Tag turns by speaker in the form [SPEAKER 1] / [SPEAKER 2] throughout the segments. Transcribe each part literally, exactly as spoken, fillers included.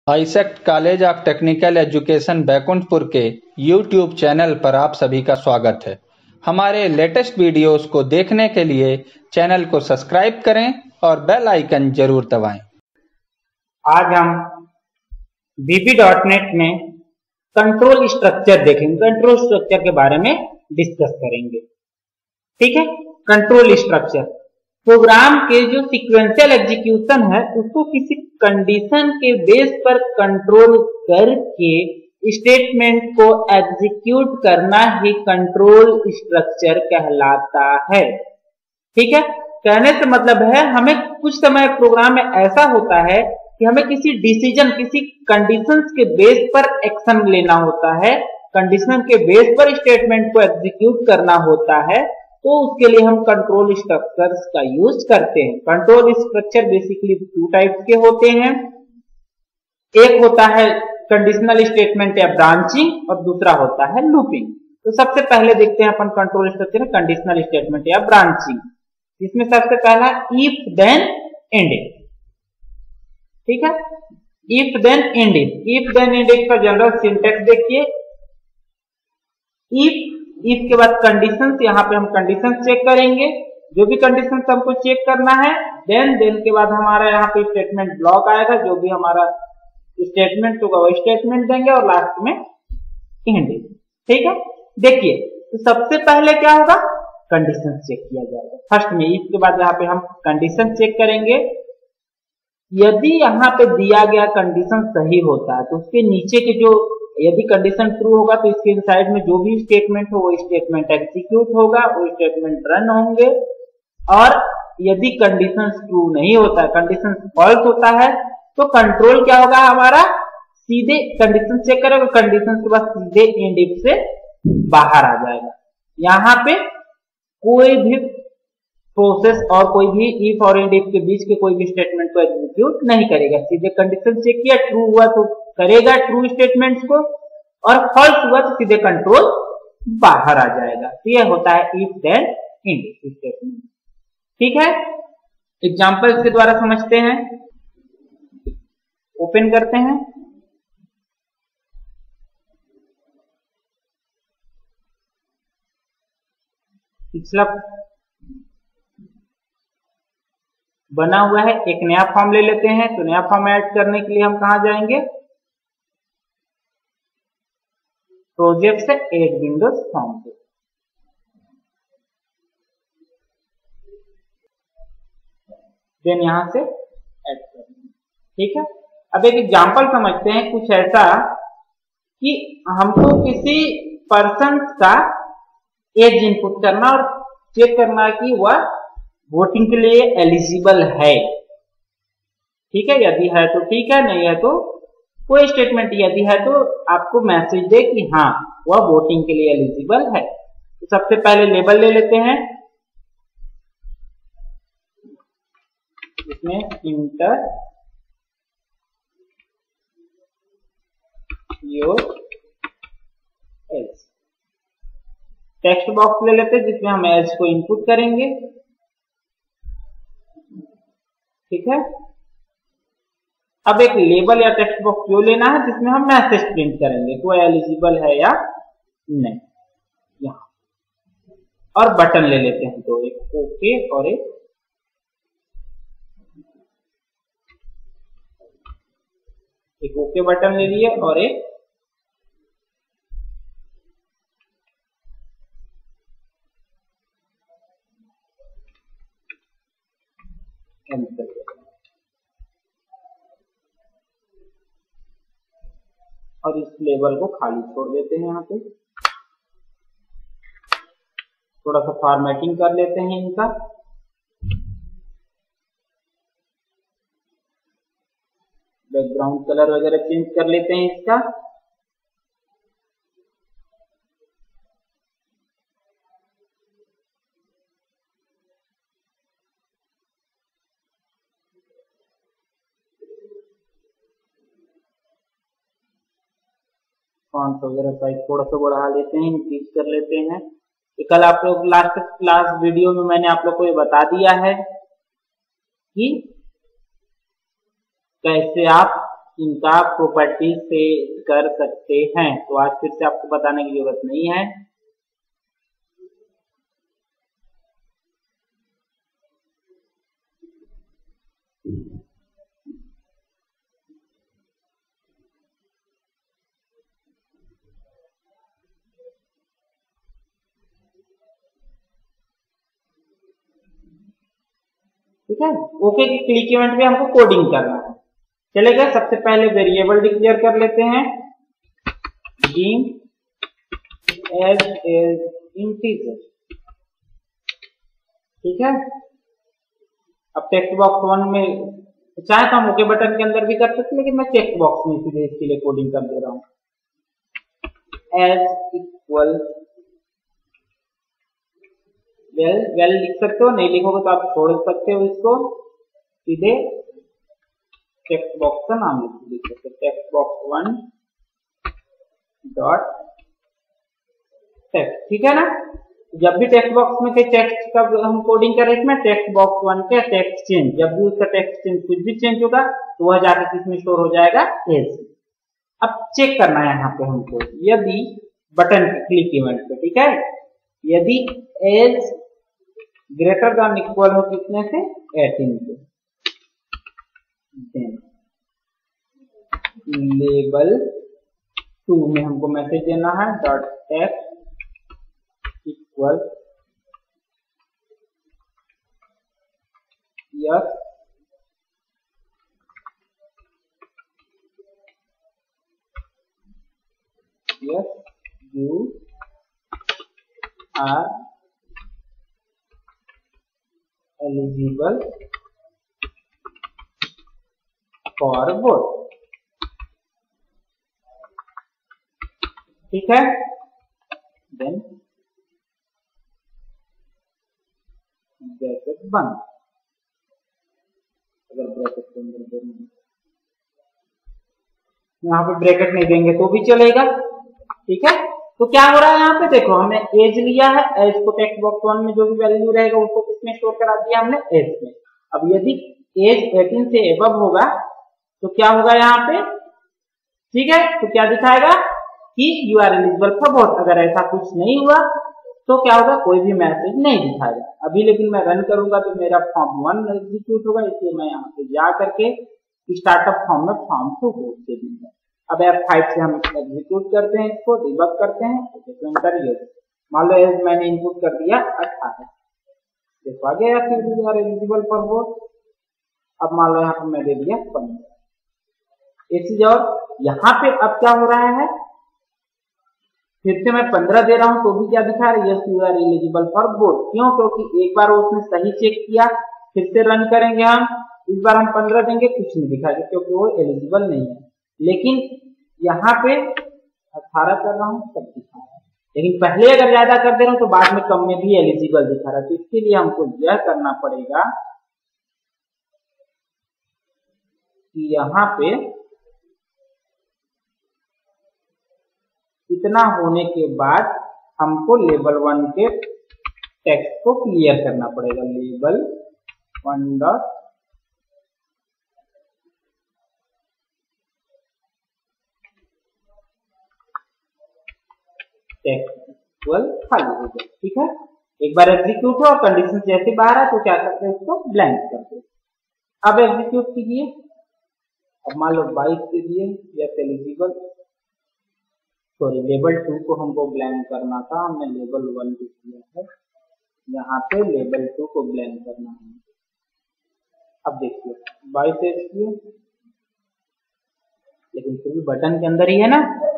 [SPEAKER 1] AISECT college of technical education Baikunthpur के YouTube channel पर आप सभी का स्वागत है। हमारे लेटेस्ट वीडियोस को देखने के लिए चैनल को सब्सक्राइब करें और बेल आइकन जरूर दबाएं।
[SPEAKER 2] आज हम वी बी डॉट नेट में कंट्रोल स्ट्रक्चर देखेंगे। कंट्रोल स्ट्रक्चर के बारे में डिस्कस करेंगे। ठीक है, कंट्रोल स्ट्रक्चर प्रोग्राम के जो सीक्वेंशियल एग्जीक्यूशन है उसको किसी कंडीशन के बेस पर कंट्रोल करके स्टेटमेंट को एग्जीक्यूट करना ही कंट्रोल स्ट्रक्चर कहलाता है। ठीक है, कहने से मतलब है हमें कुछ समय प्रोग्राम में ऐसा होता है कि हमें किसी डिसीजन, किसी कंडीशंस के बेस पर एक्शन लेना होता है, कंडीशन के बेस पर स्टेटमेंट को एग्जीक्यूट करना होता है, तो उसके लिए हम कंट्रोल स्ट्रक्चर्स का यूज करते हैं। Control structure basically two types के होते हैं। एक होता है कंडीशनल स्टेटमेंट या ब्रांचिंग और दूसरा होता है लूपिंग। तो सबसे पहले देखते हैं अपन कंट्रोल स्ट्रक्चर कंडीशनल स्टेटमेंट या ब्रांचिंग, जिसमें सबसे पहला इफ देन एंडिंग। ठीक है, if then ending. If then ending का जनरल सिंटेक्स देखिए। इफ इफ के बाद कंडीशंस, यहाँ पे हम कंडीशंस चेक करेंगे, जो भी कंडीशंस हमको चेक करना है। देन देन के बाद हमारा यहाँ पे स्टेटमेंट ब्लॉक आएगा, जो भी हमारा स्टेटमेंट होगा वो स्टेटमेंट देंगे और लास्ट में एंडिंग। ठीक है, देखिए तो सबसे पहले क्या होगा, कंडीशन चेक किया जाएगा फर्स्ट में। इफ के बाद यहाँ पे हम कंडीशन चेक करेंगे। यदि यहाँ पे दिया गया कंडीशन सही होता है तो उसके नीचे के जो, यदि कंडीशन ट्रू होगा तो इसके इनसाइड में जो भी स्टेटमेंट हो वो स्टेटमेंट एग्जीक्यूट होगा, वो स्टेटमेंट रन होंगे। और यदि कंडीशन ट्रू नहीं होता है, कंडीशन फॉल्स होता है, तो कंट्रोल क्या होगा हमारा, सीधे कंडीशन चेक करेगा, कंडीशन के बाद सीधे एंड इफ से बाहर आ जाएगा। यहाँ पे कोई भी प्रोसेस और कोई भी इफ और एंड इफ के बीच के कोई भी स्टेटमेंट को एग्जीक्यूट नहीं करेगा। सीधे कंडीशन चेक किया, ट्रू हुआ तो करेगा ट्रू स्टेटमेंट्स को, और फॉल्स हुआ तो सीधे कंट्रोल बाहर आ जाएगा। तो यह होता है इफ देन एंड स्टेटमेंट। ठीक है, एग्जांपल्स के द्वारा समझते हैं। ओपन करते हैं। पिछला बना हुआ है, एक नया फॉर्म ले लेते हैं। तो नया फॉर्म ऐड करने के लिए हम कहां जाएंगे, प्रोजेक्ट से एड विंडोज फॉर्म पे। देन यहां से ऐड करेंगे। ठीक है, अब एक एग्जांपल समझते हैं, कुछ ऐसा कि हमको किसी पर्सन का एज इनपुट करना और चेक करना कि वह वोटिंग के लिए एलिजिबल है। ठीक है, यदि है तो ठीक है, नहीं है तो कोई स्टेटमेंट, यदि है तो आपको मैसेज दे कि हाँ वह वोटिंग के लिए एलिजिबल है। तो सबसे पहले लेबल ले लेते हैं, इसमें enter your age. Text box ले लेते हैं जिसमें हम एज को इनपुट करेंगे। ठीक है, अब एक लेबल या टेक्स्ट बॉक्स जो लेना है जिसमें हम मैसेज प्रिंट करेंगे कि वो एलिजिबल है या नहीं, यहां। और बटन ले लेते हैं, तो एक ओके और एक एक ओके बटन ले लिए और एक कैंसिल। और इस लेबल को खाली छोड़ देते हैं। यहाँ पे थोड़ा सा फॉर्मेटिंग कर लेते हैं इनका। बैकग्राउंड कलर वगैरह चेंज कर लेते हैं इसका। फॉन्ट वगैरह साइज थोड़ा सा बढ़ा लेते हैं, इंक्रीज कर लेते हैं। कल आप लोग लास्ट क्लास वीडियो में मैंने आप लोग को ये बता दिया है कि कैसे आप इनका प्रॉपर्टी से कर सकते हैं। तो आज फिर से आपको बताने की जरूरत नहीं है। ठीक है, ओके की क्लिक इवेंट में हमको कोडिंग करना है। चलेगा, सबसे पहले वेरिएबल डिक्लेयर कर लेते हैं, dim as is integer। ठीक है, अब टेक्स्ट बॉक्स वन में चाहे तो हम ओके बटन के अंदर भी कर सकते, लेकिन मैं टेक्स्ट बॉक्स में सीधे इसके लिए कोडिंग कर दे रहा हूं। एज इक्वल वेल वेल लिख सकते हो, नहीं लिखोगे तो आप छोड़ सकते हो इसको, सीधे टेक्स्ट बॉक्स का नाम लिख सकते हो, text box one dot text. ठीक है ना, जब भी टेक्स्ट बॉक्स में कोई टेक्स्ट का हम कोडिंग कर रहे हैं, टेक्स्ट बॉक्स वन के टेक्स्ट चेंज, जब भी उसका टेक्स्ट चेंज कुछ भी चेंज होगा तो वह जाकर किसमें स्टोर हो जाएगा, एज। अब चेक करना है यहाँ पे हमको, यदि बटन क्लिक इवेंट पे, ठीक है, यदि एज ग्रेटर देन इक्वल हो कितने से, एटीन से, देन लेबल टू में हमको मैसेज देना है, dot text equal yes yes you are eligible for both. ठीक है, देन ब्रैकेट बंद, अगर ब्रैकेट के अंदर देंगे, यहाँ पे ब्रैकेट नहीं देंगे तो भी चलेगा। ठीक है, तो क्या हो रहा है यहाँ पे देखो, हमने एज लिया है, एज को टेक्स्ट बॉक्स वन में जो भी वैल्यू रहेगा उसको किसमें स्टोर करा दिया हमने, एज में। अब यदि एज एटीन से एबव होगा तो क्या होगा यहाँ पे, ठीक है, तो क्या दिखाएगा कि you are eligible for both. अगर ऐसा कुछ नहीं हुआ तो क्या होगा, कोई भी मैसेज नहीं दिखाएगा। अभी लेकिन मैं रन करूंगा तो मेरा फॉर्म वन एग्जीक्यूट होगा, इसलिए मैं यहाँ पे जा करके स्टार्टअप फॉर्म में फॉर्म टू हो दूंगा। अब एफ फाइव से हम एग्जीक्यूट करते हैं, इसको डिबग करते हैं, तो करिए, मान लो एज मैंने इनपुट कर दिया अठारह, देखो आ गया you are eligible for both. अब मान लो यहाँ पर मैं दे दिया पंद्रह, एक चीज और, यहाँ पे अब क्या हो रहा है, फिर से मैं पंद्रह दे रहा हूं तो भी क्या दिखा रहा है, yes you are eligible for both. क्यों, क्योंकि एक बार उसने सही चेक किया, फिर से रन करेंगे हम, इस बार हम पंद्रह देंगे, कुछ नहीं दिखाएगा क्योंकि वो एलिजिबल नहीं है। लेकिन यहाँ पे अठारह कर रहा हूं तब दिखा रहा है, लेकिन पहले अगर ज्यादा कर दे रहा हूं तो बाद में कम में भी एलिजिबल दिखा रहा है। तो इसके लिए हमको यह करना पड़ेगा कि यहाँ पे इतना होने के बाद हमको लेवल वन के टेक्स्ट को क्लियर करना पड़ेगा, level one dot text equal खाली हो जाए। ठीक है, एक बार एग्जीक्यूट हो और कंडीशन जैसे बाहर है तो क्या करते हैं, उसको ब्लैंक करते हैं। अब एग्जीक्यूट कीजिए, अब मान लो बाईस के लिए yes eligible, sorry level two को हमको ब्लैंक करना था, हमने लेवल वन को किया है, यहाँ पे लेवल टू को ब्लैंक करना है। अब देखिए बाईस किए, लेकिन फिर भी बटन के अंदर ही है ना,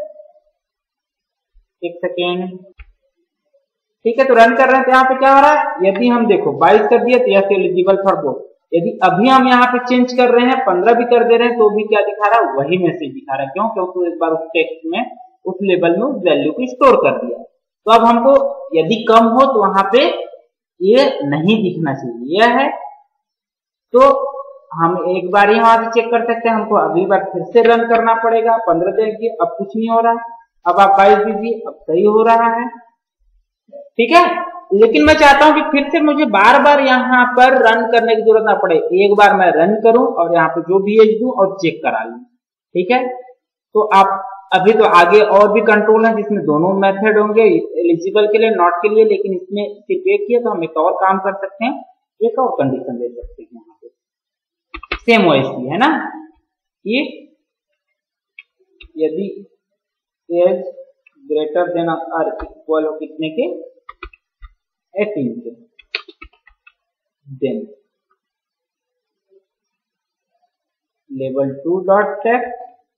[SPEAKER 2] एक सेकेंड। ठीक है, तो रन कर रहे हैं तो यहाँ पे क्या हो रहा है, यदि हम देखो बाईस कर दिया तो यस एलिजिबल फॉर बोथ, यदि अभी हम यहाँ पे चेंज कर रहे हैं पंद्रह भी कर दे रहे हैं तो भी क्या दिखा रहा है, वही मैसेज दिखा रहा है। क्यों, क्योंकि एक बार उस टेक्स्ट में उस लेवल में उस वैल्यू को स्टोर कर दिया। तो अब हमको यदि कम हो तो वहां पे ये नहीं दिखना चाहिए, यह है। तो हम एक बार ही वहां से चेक कर सकते हैं, हमको अगली बार फिर से रन करना पड़ेगा। पंद्रह दिन की अब कुछ नहीं हो रहा है, अब आप बाईस दीजिए, अब सही हो रहा है। ठीक है, लेकिन मैं चाहता हूं कि फिर से मुझे बार बार यहाँ पर रन करने की जरूरत ना पड़े, एक बार मैं रन करूं और यहाँ पे जो भी एज दूं और चेक करा लूं। ठीक है, तो आप अभी तो आगे और भी कंट्रोल है जिसमें दोनों मेथड होंगे, एलिजिबल के लिए, नॉट के लिए, लेकिन इसमें सिर्फ एक ही है तो हम एक और काम कर सकते हैं, एक और कंडीशन दे सकते हैं यहाँ पे, सेम वैसी है ना, इफ यदि एज ग्रेटर देन और इक्वल हो कितने के, एटीन के, then level two dot text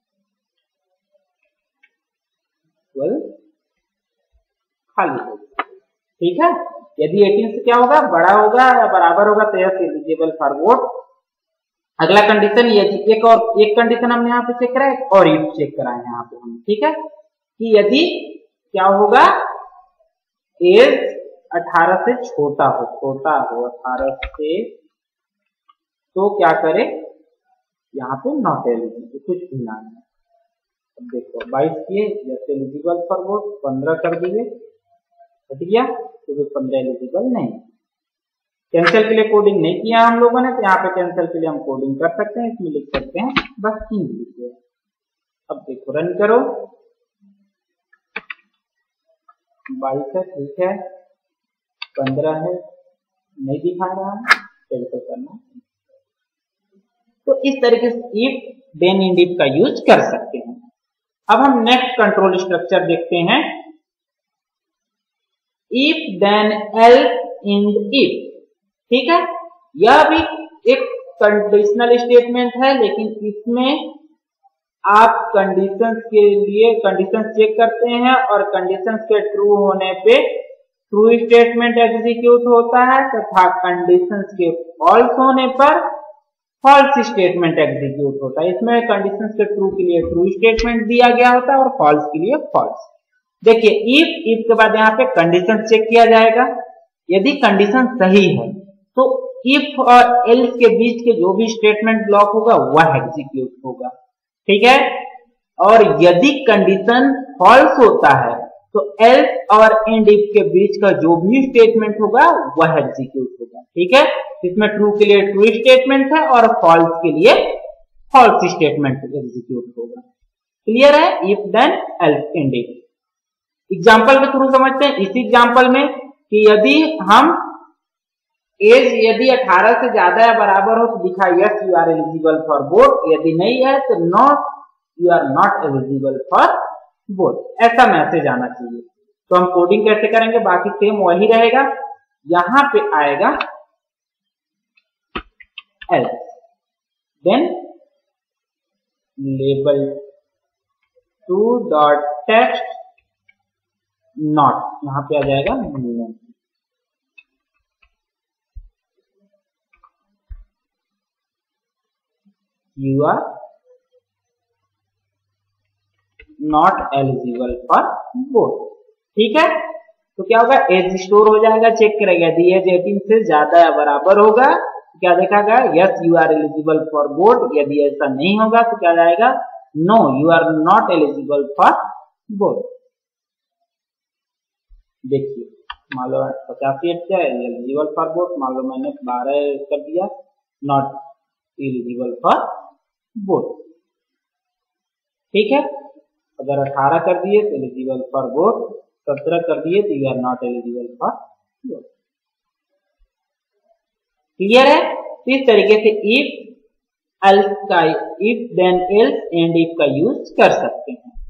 [SPEAKER 2] खाली होगा। ठीक है, यदि अठारह से क्या होगा, बड़ा होगा या बराबर होगा तो यस एलिजिबल फॉर वोट। अगला कंडीशन, यदि एक और एक कंडीशन हमने यहाँ पे चेक करा है और इफ चेक करा है यहाँ पे हम, ठीक है, कि यदि क्या होगा, एज अठारह से छोटा हो, छोटा हो अठारह से, तो क्या करे, यहाँ पे नॉट एलिजिबल, कुछ भी ना है। अब देखो बाईस किए, जैसे एलिजिबल फॉर वोट, पंद्रह कर दिए, हट गया, तो पंद्रह एलिजिबल नहीं। कैंसिल के लिए कोडिंग नहीं किया हम लोगों ने, तो यहाँ पे कैंसिल के लिए हम कोडिंग कर सकते हैं, इसमें लिख सकते हैं बस तीन लिखिए। अब देखो रन करो, बाईस है, ठीक है, पंद्रह है, नहीं दिखा रहा है, कैंसिल करना। तो इस तरीके से इफ देन एंड इफ का यूज कर सकते हैं। अब हम नेक्स्ट कंट्रोल स्ट्रक्चर देखते हैं, if then else end if. ठीक है, यह भी एक कंडीशनल स्टेटमेंट है, लेकिन इसमें आप कंडीशंस के लिए कंडीशंस चेक करते हैं और कंडीशंस के ट्रू होने पे ट्रू स्टेटमेंट एग्जीक्यूट होता है तथा कंडीशंस के फॉल्स होने पर फॉल्स स्टेटमेंट एग्जीक्यूट होता है। इसमें कंडीशंस के ट्रू के लिए ट्रू स्टेटमेंट दिया गया होता है और फॉल्स के लिए फॉल्स। देखिए इफ इफ के बाद यहाँ पे कंडीशन चेक किया जाएगा, यदि कंडीशन सही है तो इफ और एल्स के बीच के जो भी स्टेटमेंट ब्लॉक होगा वह एग्जीक्यूट होगा। ठीक है, और यदि कंडीशन फॉल्स होता है तो एल्स और एंड इफ के बीच का जो भी स्टेटमेंट होगा वह एग्जीक्यूट होगा। ठीक है, इसमें ट्रू के लिए ट्रू स्टेटमेंट है और फॉल्स के लिए फॉल्स स्टेटमेंट एग्जीक्यूट होगा। क्लियर है, if then else end if. Example के थ्रू समझते हैं। इसी एग्जाम्पल में कि यदि हम एज यदि अठारह से ज्यादा या बराबर हो तो दिखा yes you are eligible for vote, यदि नहीं है तो no you are not eligible for vote, ऐसा मैसेज आना चाहिए। तो हम कोडिंग कैसे करेंगे, बाकी सेम वही रहेगा। यहां पे आएगा else, then label two dot text not, यहां पे आ जाएगा minimum, you are not eligible for vote. ठीक है, तो क्या होगा, एज स्टोर हो जाएगा, चेक करेगा यदि एज अठारह से ज्यादा या बराबर होगा तो क्या देखा गया, yes you are eligible for vote. यदि ऐसा नहीं होगा तो क्या जाएगा, no you are not eligible for vote. देखिए मान लो पचासी अच्छा है एलिजिबल फॉर वोट, मान लो मैंने बारह कर दिया नॉट एलिजिबल फॉर वोट। ठीक है, अगर अठारह कर दिए तो एलिजिबल फॉर वोट, सत्रह कर दिए तो you are not eligible for vote. Clear है, इस तरीके से इफ एल्स का if then else end if का यूज कर सकते हैं।